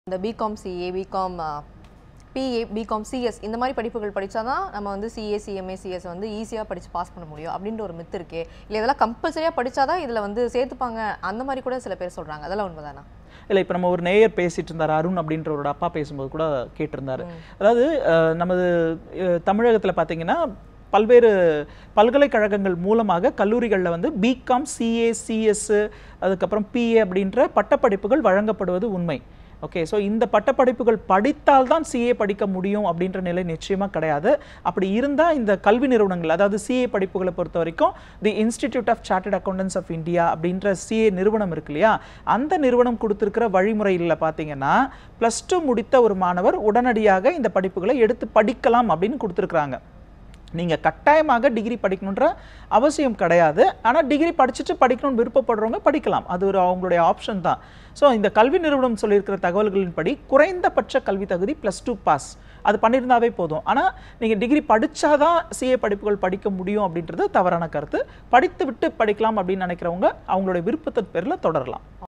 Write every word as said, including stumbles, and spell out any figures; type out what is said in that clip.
இந்த BCom CA BCom BA BCom CS இந்த மாதிரி படிப்புகள் படித்தா தான் நம்ம வந்து சிஏ சிஎம்ஏ சிஎஸ் வந்து ஈஸியாக படித்து பாஸ் பண்ண முடியும் அப்படின்ற ஒரு மித்து இருக்கே இல்லை இதெல்லாம் கம்பல்சரியாக படித்தா தான் இதில் வந்து சேர்த்துப்பாங்க அந்த மாதிரி கூட சில பேர் சொல்கிறாங்க அதெல்லாம் உண்மைதானா? இல்லை இப்போ நம்ம ஒரு நேயர் பேசிட்டு இருந்தார் அருண் அப்படின்றவரோட அப்பா பேசும்போது கூட கேட்டிருந்தாரு. அதாவது நமது தமிழகத்தில் பார்த்தீங்கன்னா பல்வேறு பல்கலைக்கழகங்கள் மூலமாக கல்லூரிகளில் வந்து பிகாம் சிஏ சிஎஸ் அதுக்கப்புறம் பிஏ அப்படின்ற பட்டப்படிப்புகள் வழங்கப்படுவது உண்மை. ஓகே, ஸோ இந்த பட்டப்படிப்புகள் படித்தால் தான் சிஏ படிக்க முடியும் அப்படின்ற நிலை நிச்சயமாக கிடையாது. அப்படி இருந்தால் இந்த கல்வி நிறுவனங்கள் அதாவது சிஏ படிப்புகளை பொறுத்த வரைக்கும் the institute of chartered accountants of India அப்படின்ற சிஏ நிறுவனம் இருக்கு இல்லையா, அந்த நிறுவனம் கொடுத்துருக்கிற வழிமுறையில் பார்த்தீங்கன்னா ப்ளஸ் டூ முடித்த ஒரு மாணவர் உடனடியாக இந்த படிப்புகளை எடுத்து படிக்கலாம் அப்படின்னு கொடுத்துருக்குறாங்க. நீங்கள் கட்டாயமாக டிகிரி படிக்கணுன்ற அவசியம் கிடையாது. ஆனால் டிகிரி படிச்சுட்டு படிக்கணும்னு விருப்பப்படுறவங்க படிக்கலாம், அது ஒரு அவங்களுடைய ஆப்ஷன் தான். ஸோ இந்த கல்வி நிறுவனம் சொல்லியிருக்கிற தகவல்களின்படி குறைந்தபட்ச கல்வி தகுதி ப்ளஸ் டூ பாஸ் அது பண்ணியிருந்தாவே போதும். ஆனால் நீங்கள் டிகிரி படித்தாதான் சிஏ படிப்புகள் படிக்க முடியும் அப்படின்றது தவறான கருத்து. படித்து விட்டு படிக்கலாம் அப்படின்னு நினைக்கிறவங்க அவங்களுடைய விருப்பத்தின் பேரில் தொடரலாம்.